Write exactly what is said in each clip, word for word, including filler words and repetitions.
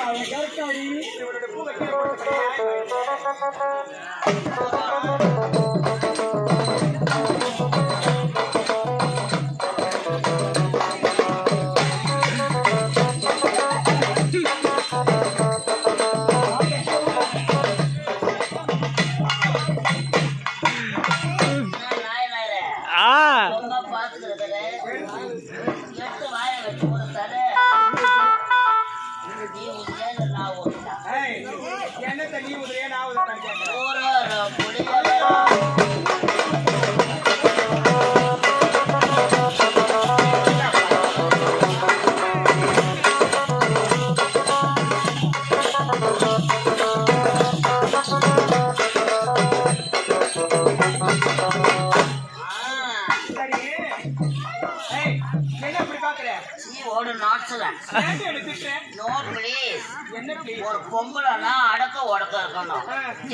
ஒரு பொம்பளைனா அடக்க உடக்க இருக்கணும்.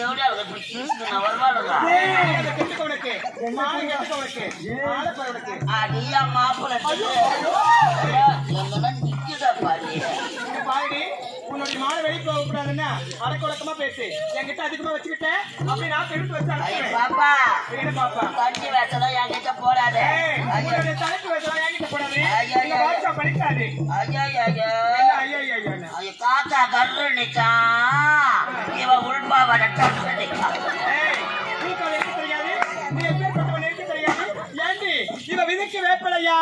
அடியா மாப்பிள்ளை நிக்குதா பாரு. உன்னுடைய மாலை வெளியே போக கூடாதுன்னா அடக்க உடக்கமா பேசு. என்கிட்ட அதிகமா வச்சுக்கிட்டேன் அப்படி நான் எடுத்து வச்சேன். பாப்பா பாப்பா தண்ணி வேசலாம் என்கிட்ட போடாது. தலைக்கு வேசலாம் என்கிட்ட போடாது. படிக்காது. ஐயா ஐயா ஐயா காத்தா கரு நிக்கான். இவன் உள்பாவட கரு நிக்கான். தெரியாது நீ எப்படி நிறுத்த தெரியாது. ஏண்டி இவ விதிக்கு வேப்பலையா?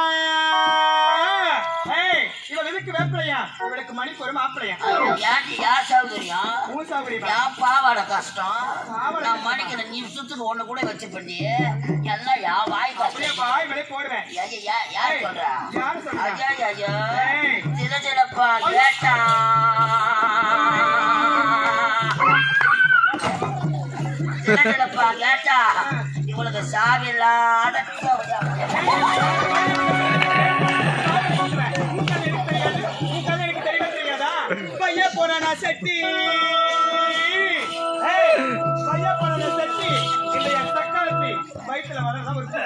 இவ விதிக்கு வேப்பலையா? இவளுக்கு மணிக்கு ஒரு மாப்பிளையா? ஏண்டி யார் சௌகரியம்? உன் சௌகரியம். என் பாவாட கஷ்டம். நான் மணிக்கு நிமிஷத்துக்கு ஒண்ணு கூட வச்சு பண்ணி எல்லாம் யா வாய் கஷ்டம். வாய் வெளியே போடுவேன். யார் சொல்றா? யாரு சொல்றா? ஐயா ஐயா சில சிலப்பா கேட்டா சில சிலப்பா கேட்டா இவளுக்கு சாவில்லாத பையா போனா செட்டி பையா போனா செட்டி இல்லையா சக்காலத்தி வயிற்றுல வரதான் ஒரு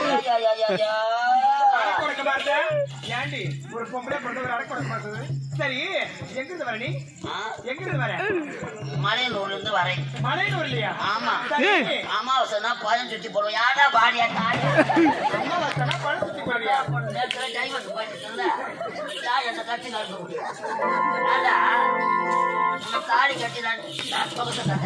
ஏண்டி ஒரு பொம்பளை பொண்ணு ஒரு அடக்க கொடுக்க மாட்டது. சரி எங்கிருந்து வர நீ? எங்கிருந்து வர? மலையனூர்ல இருந்து வரேன். மலையனூர் இல்லையா? ஆமா. அமாவாசைனா பழம் சுத்தி போடுவோம். யாரா பாடியா தாடியா? அமாவாசைனா பழம் சுத்தி போடுவியா? நேற்று டைவர்ஸ் போயிட்டு யார் என்ன கட்டி நடக்க முடியும்? ஏண்டா தாடி கட்டி நான் பக்கத்தை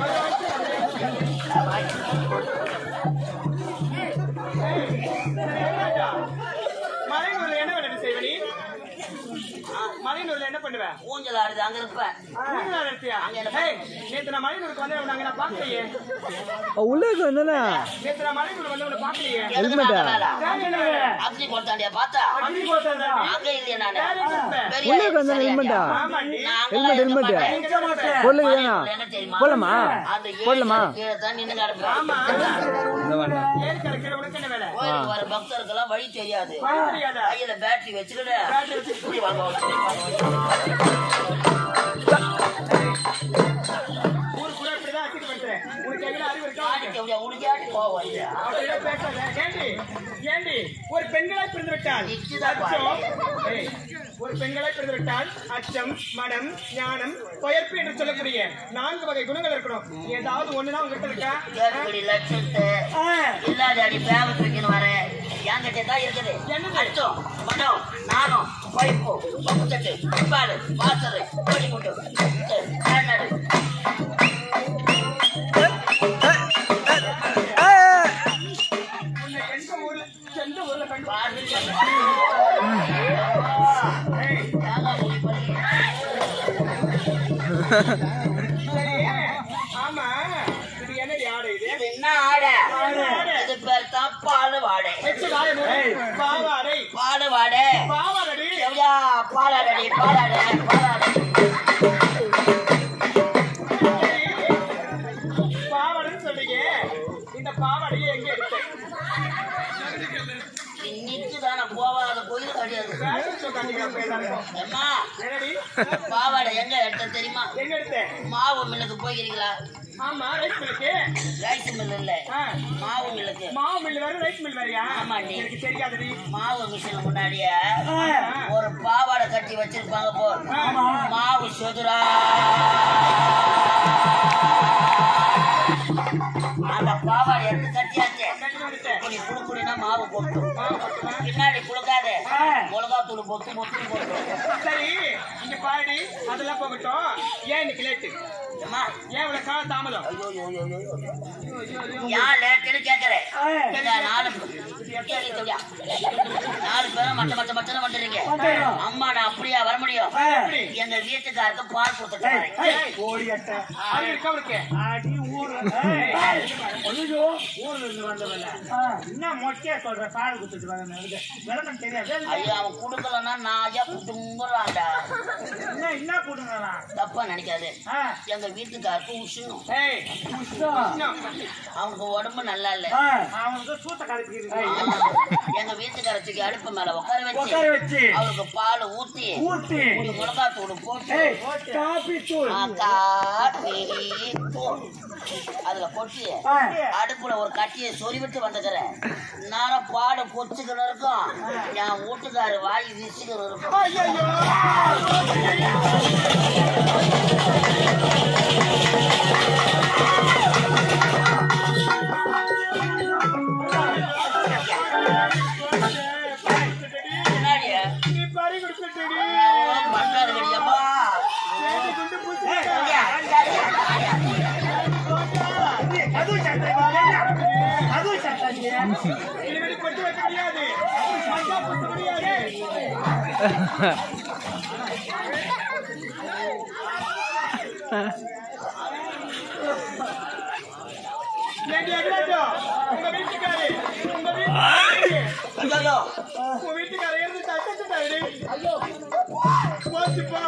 மலையனூர்ல என்ன வேலை செய்வ நீ? மலையனூர்ல என்ன பண்ணுவேன்? ஊஞ்சல் ஆடுது அங்க இருப்பேன். நேற்று நான் மலையனூருக்கு வந்து நாங்க நான் பாக்கலையே. உள்ளுக்கு வந்தா நேற்று நான் மலையனூர் வந்து உன்னை பாக்கலையே. அக்னி கொடுத்தாண்டியா பார்த்தா? அக்னி கொடுத்தாண்டா அங்க இல்லையா? நானு உள்ளுக்கு வந்தா ஹெல்மெட்டா? ஹெல்மெட் ஹெல்மெட் போடலையா? என்ன தெரியுமா? போடலாமா? போடலாமா? கீழே தான் நின்று கிடப்பேன். ஆமா ஏன் கரெக்டா உனக்கு என்ன வேலை? கோயிலுக்கு வர பக்தர்களெல்லாம் வழி தெரியாது. கையில பேட்டரி வச்சுக்கிட்டு இப்படி வாங்க ஒரு பெண்களாய் பிறந்து விட்டால் ஒரு பெண்களாய் பிறந்து விட்டால் அச்சம், மனம், ஞானம், பொயர்ப்பு என்று சொல்லக்கூடிய நான்கு வகை குணங்கள் இருக்கணும். ஏதாவது ஒண்ணுதான் உங்ககிட்ட இருக்கா? லட்சத்து இல்லாத அடி பேமஸ் வைக்கணும் வர என்கிட்ட தான் இருக்குது. அச்சம், மனம், நாணம், பொயப்பு, பப்புச்சட்டு, பாலு, வாசல், கோடி முட்டு, கண்ணடு ஆமா இது என்ன ஆடை? இது என்ன ஆடை? இது பேர் தான் பாலு வாடை. பாவாடை பாலு வாடை பாவாடை பாலாடடி பாலாடை பாலாடை பாவாடைன்னு சொல்றீங்க. இந்த பாவாடையை எங்க எடுத்த? இன்னைக்குதான போவாத கோயில் கிடையாது. அம்மா பாவாடை எங்க எடுத்த தெரியுமா? எங்க எடுத்த? மாவு மில்லுக்கு போயிருக்கீங்களா? ஆமா ரைஸ் மில்லுக்கு. ரைஸ் மில் இல்ல மாவு மில்லுக்கு. மாவு மில் வேற ரைஸ் மில் வேறயா? ஆமா நீ எனக்கு தெரியாதுடி. மாவு மிஷின் முன்னாடியே ஒரு பாவாடை கட்டி வச்சிருப்பாங்க போ. மாவு சொதுரா தூள் பொத்து பொத்து போட்டு. சரி இங்க பாடி அதெல்லாம் போகட்டும். ஏன் இன்னைக்கு லேட்டு? ஏம்மா, ஏன் இவ்வளவு கால தாமதம்? ஐயோ ஐயோ ஐயோ ஐயோ ஏன் லேட்டுன்னு கேட்கறேன். இந்த நாலு கேள்வி சொல்லியா? நாலு பேரும் மச்ச மச்ச மச்சன்னு வந்துடுறீங்க. அம்மா நான் அப்படியா வர முடியும்? எங்க வீட்டுக்காருக்கு பால் கொடுத்துட்டு ஓடிட்ட அது இருக்க அவருக்கு அடி ஊர் ஐயோ ஊர்ல இருந்து வந்தவல என்ன மொட்டையா சொல்ற பால் கொடுத்துட்டு வந்தேன் விளக்கம் தெரியாது. ஐயா அவன் கொடுக்கலன்னா நான் ஐயா குடுங்குறான்டா. என்ன என்ன கொடுங்கடா தப்பா நினைக்காது. எங்க வீட்டுக்காருக்கு உஷ்ணம். ஏய் உஷ்ணம் அவனுக்கு உடம்பு நல்லா இல்ல. அவனுக்கு சூத்த கலப்பிடுது. எங்க வீட்டுக்காரத்துக்கு அடுப்பு மேல உட்கார வச்சு உட்கார வச்சு அவருக்கு பால் ஊத்தி ஊத்தி ஒரு மிளகா தூள் போட்டு காபி தூள் காபி தூள் அதுல கொட்டி அடுப்புல ஒரு கட்டியை சொறி விட்டு வந்துக்கிறேன். நேரம் பாடு பொச்சுக்கிட்டு இருக்கும். என் வீட்டுக்காரு வாய் வீசிக்கிட்டு இருக்கும். வீட்டுக்கார இருந்து தட்டுட்டாரு. ஐயோ போச்சுப்பா.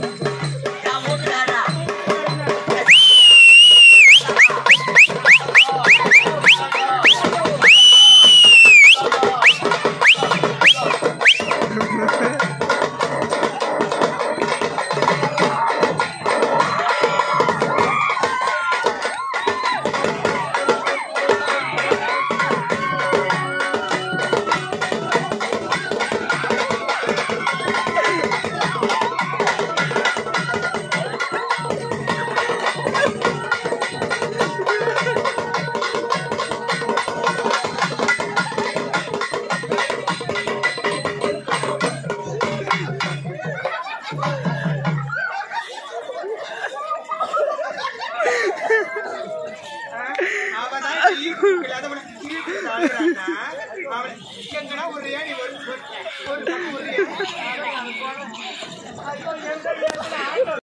ஒரு ஏணி ஒரு